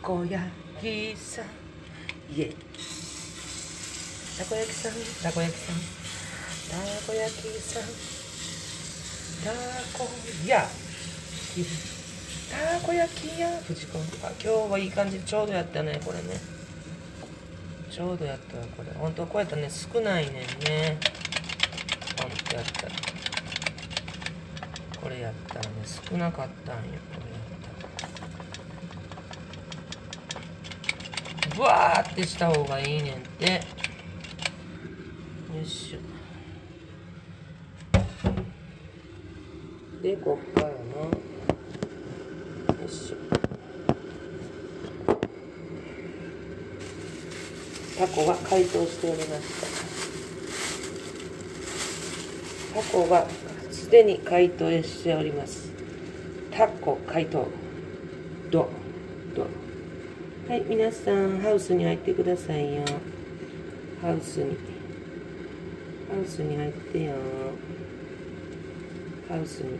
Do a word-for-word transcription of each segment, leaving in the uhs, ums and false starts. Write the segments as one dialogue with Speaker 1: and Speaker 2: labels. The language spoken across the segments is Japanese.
Speaker 1: こ焼きさんイエイたこ焼きさんたこ焼きさんたこ焼きさんたこ焼きたこ焼きや藤子あ今日はいい感じちょうどやったねこれねちょうどやったわこれ本当はこうやったらね少ないねんね本当やったらこれやったらね少なかったんよこれブワーってした方がいいねんってよいしょでこっからのよいしょタコが解凍しておりましたタコがすでに解凍しておりますタコ解凍ドドはい、皆さん、ハウスに入ってくださいよ。ハウスに。ハウスに入ってよ。ハウスに。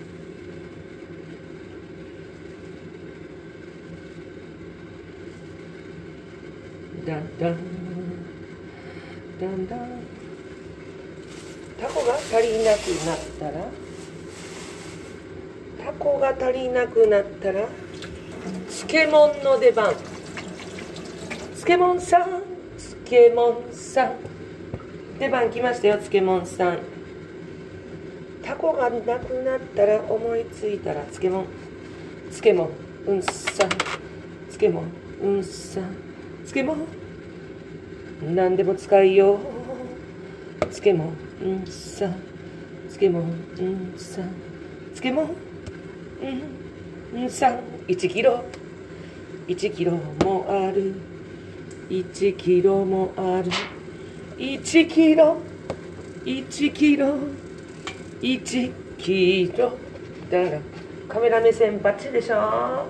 Speaker 1: だんだん。だんだん。タコが足りなくなったらタコが足りなくなったら漬物の出番。漬物さん、漬物さん。出番来ましたよ、漬物さん。タコがなくなったら思いついたら漬物。漬物、うんさん。漬物、うんさん。漬物。何でも使いよう。漬物、うんさん。漬物、うんさん。漬物、うん、うんさん。いちキロ。いちキロもあるいちキロもあるいちキロいちキロいちキロだからカメラ目線バッチリでしょ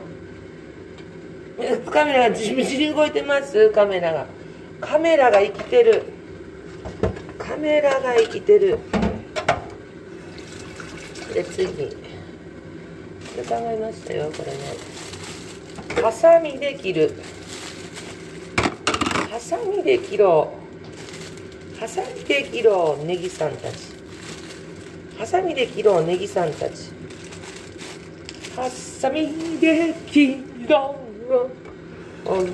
Speaker 1: カメラがじみじみ動いてますカメラがカメラが生きてるカメラが生きてるで次これ考えましたよこれねハサミで切るハサミで切ろうハサミで切ろうネギさんたちハサミで切ろうネギさんたちハサミで切ろうおお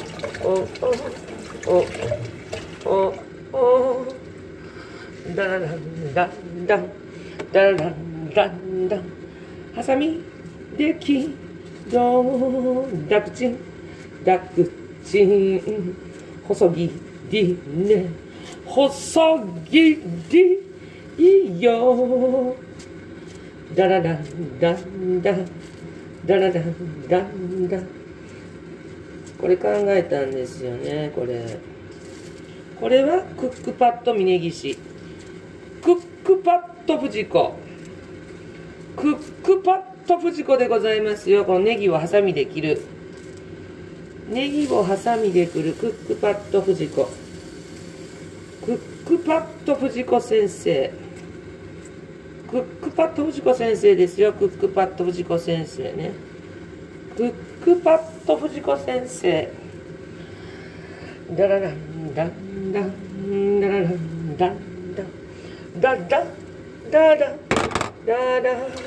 Speaker 1: おおおおダラランダンダンダラランダンダンハサミで切ろうダクチンダクチン細切りね細切りいいよダラダンダンダンダラダンダンダンこれ考えたんですよねこれこれはクックパッド峯岸クックパッド藤子クックパッド藤子でございますよこのネギをハサミで切るネギをハサミで切るクックパッド藤子クックパッド藤子先生クックパッド藤子先生ですよクックパッド藤子先生ねクックパッド藤子先生ダラランダンダンダラランダンダンダダダダダダ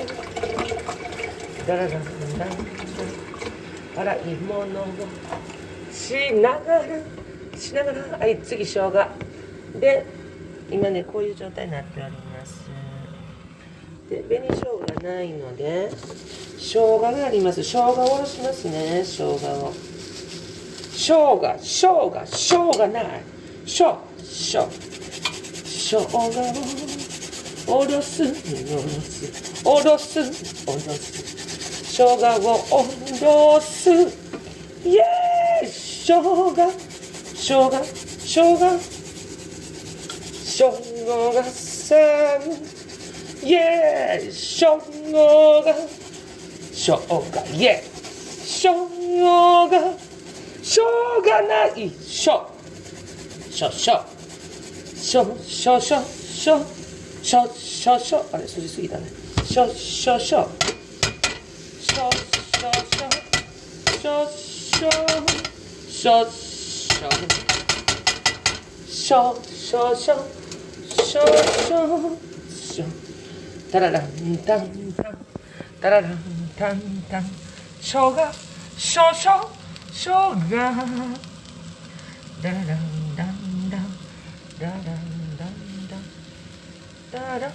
Speaker 1: ダラランダン洗い物をしながらしながらはい次生姜で今ねこういう状態になっておりますで紅生姜がないので生姜があります生姜をおろしますね生姜を生姜生姜生姜ないしょしょ生姜をおろすおろすおろすおろす生姜をおろすイエーイ生姜生姜生姜生姜さんイエーイ生姜が生姜イエーイ生姜がしょうがないしょしょしょしょしょしょしょしょしょしょあれすりすぎだねしょしょしょしょしょしょしょしょししょしょしょしょしょしょしょしょしょタラランタンタンタラランタンタンしょがしょしょしょがダラランダンダンダランダンダンダラダラ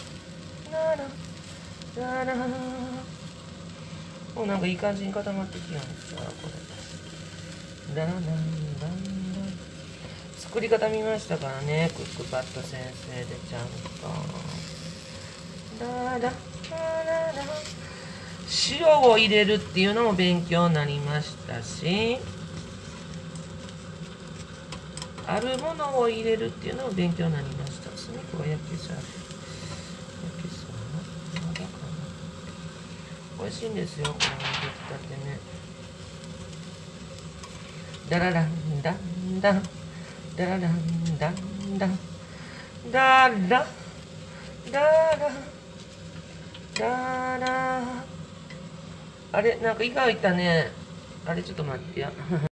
Speaker 1: ダラもうなんかいい感じに固まってきやんさこれダラダンダンダン作り方見ましたからねクックパッド先生でちゃんとダラダラ塩を入れるっていうのも勉強になりましたしあるものを入れるっていうのも勉強になりましたしねこれ焼けそう焼けそうなまだかな美味しいんですよこの出来たてねダラランダンダンダラランダンダンダラダラダラあれなんかイカいたねあれちょっと待ってや